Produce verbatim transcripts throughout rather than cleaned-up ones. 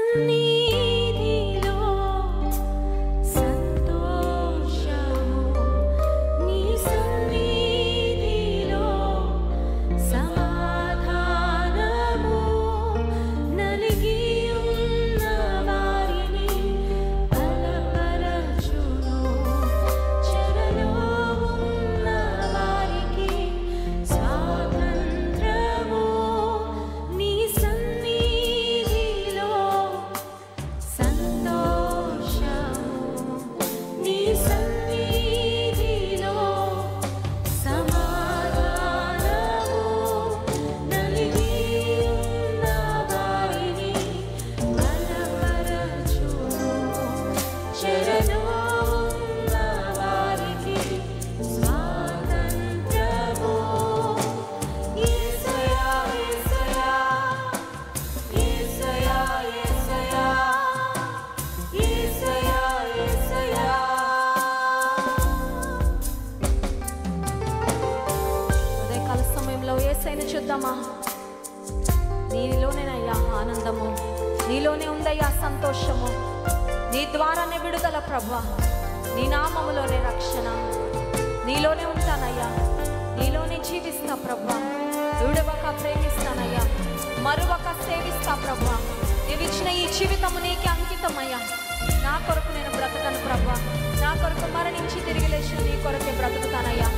చూద్దామా? నీలోనేనయ్యా ఆనందము, నీలోనే ఉందయ్యా సంతోషము, నీ ద్వారానే విడుదల ప్రభువా, నీ నామములోనే రక్షణ, నీలోనే ఉంటానయ్యా, నీలోనే జీవిస్తా ప్రభువా, విడవక ప్రేమిస్తానయ్యా, మరువక సేవిస్తా ప్రభువా. నీవిచ్చిన ఈ జీవితము నీకే అంకితమయ్యా. నా కొరకు నేను బ్రతకను ప్రభువా, నా కొరకు మరణించి తిరిగి లేచిన నీ కొరకే బ్రతుకుతానయ్యా.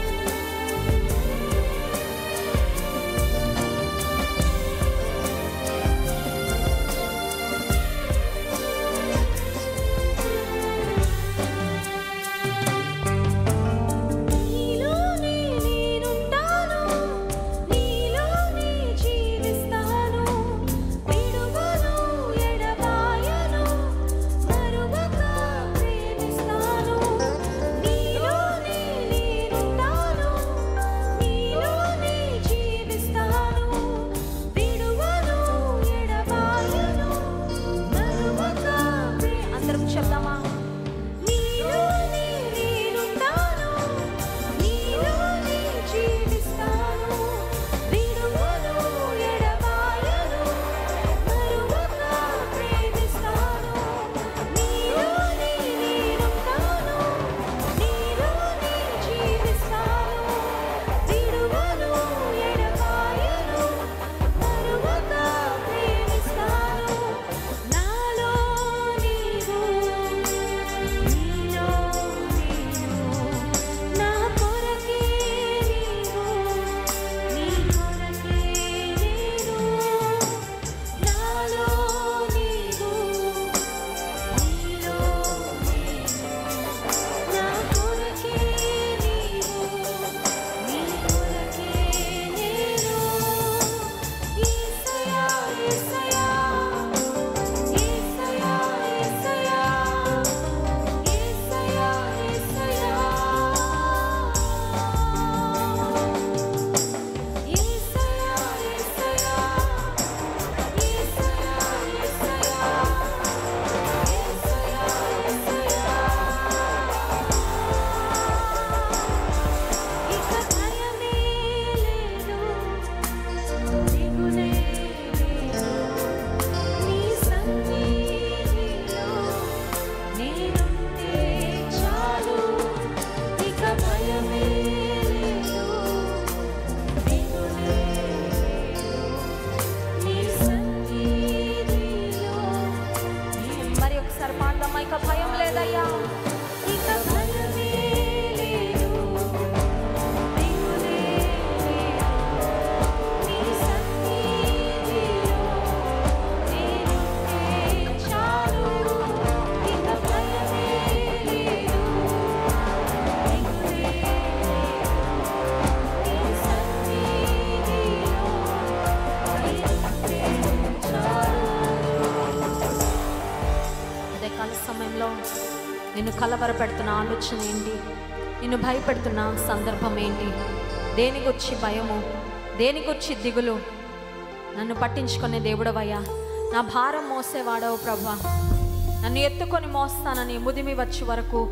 నిన్ను కలవరపెడుతున్న ఆలోచన ఏంటి? నిన్ను భయపెడుతున్న సందర్భం ఏంటి? దేని గురించి భయము, దేని గురించి దిగులు? నన్ను పట్టించుకునే దేవుడవయ్యా, నా భారం మోసేవాడవు ప్రభా. నన్ను ఎత్తుకొని మోస్తానని ముదిమి వచ్చే వరకు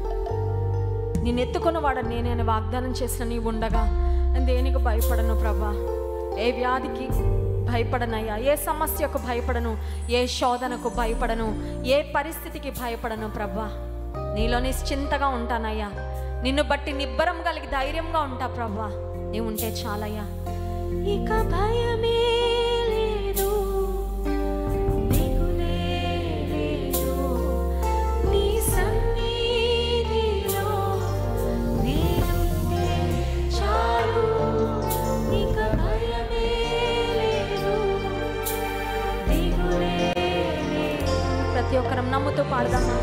నిన్ను ఎత్తుకొని వాడని నేనే వాగ్దానం చేసిన నీవు ఉండగా నేను దేనికి భయపడను ప్రభా. ఏ వ్యాధికి భయపడనయ్యా, ఏ సమస్యకు భయపడను, ఏ శోధనకు భయపడను, ఏ పరిస్థితికి భయపడను ప్రభా. నీలో నిశ్చింతగా ఉంటానయ్యా, నిన్ను బట్టి నిబ్బరం కలిగి ధైర్యంగా ఉంటా ప్రభా. నీవు ఉంటే చాలయ్యా. ఇక భయమే లేదు, దిగులే లేదు, నీ సన్నిధిలో నేనుంటే చాలు. ఇక భయమే లేదు, దిగులే లేదు. ప్రతి ఒక్కరం నమ్ముతూ పాడదామా?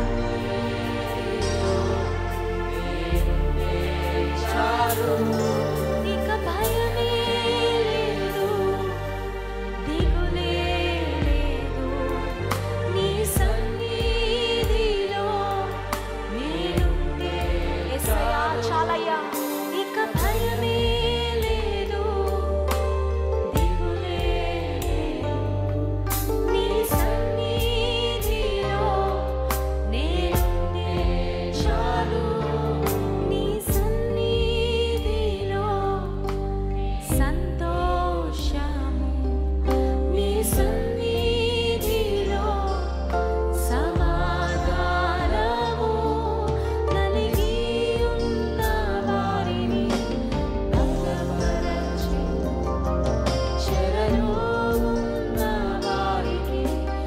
ఇక భయమే లేదు, దిగులే లేదు, నీ సన్నిధిలో నేనుంటే యేసయ్యా చాలయ్యా. ఇక భయమే లేదు, దిగులే లేదు, నీ సన్నిధిలో నేనుంటే చాలు. నీ సన్నిధిలో సంతోషము, నీ సన్నిధిలో సమాధానము, నలిగి ఉన్న వారిని భద్రపరచు, చెరలో ఉన్న వారికి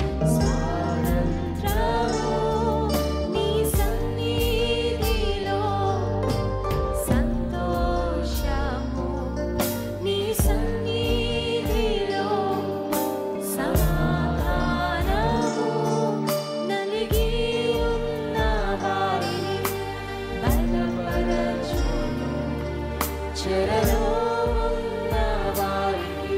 స్వాతంత్రము. నీ సన్నిధిలో సంతోషము, నీ సన్నిధిలో సమాధానము, నలిగి ఉన్న వారిని బలపరచును, చెరలో ఉన్న వారికి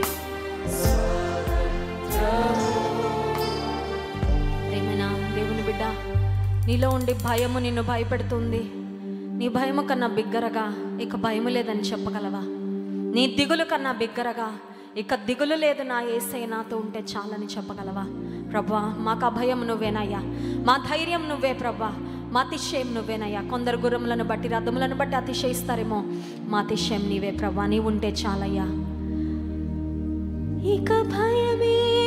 స్వాతంత్రము. ప్రియమైన దేవుని బిడ్డ, నీలో ఉండి భయము నిన్ను భయపెడుతుంది. నీ భయము కన్నా బిగ్గరగా ఇక భయము లేదని చెప్పగలవా? నీ దిగులు కన్నా బిగ్గరగా ఇక దిగులు లేదు, నా యేసయ్య నాతో ఉంటే చాలని చెప్పగలవా? ప్రభా, మాకు అభయం నువ్వేనయ్యా, మా ధైర్యం నువ్వే ప్రభా, మా అతిశయం నువ్వేనయ్యా. కొందరు గుర్రములను బట్టి రథములను బట్టి అతిశయిస్తారేమో, మా అతిశయం నీవే ప్రభా. నీ ఉంటే చాలయ్యా. ఇక భయమే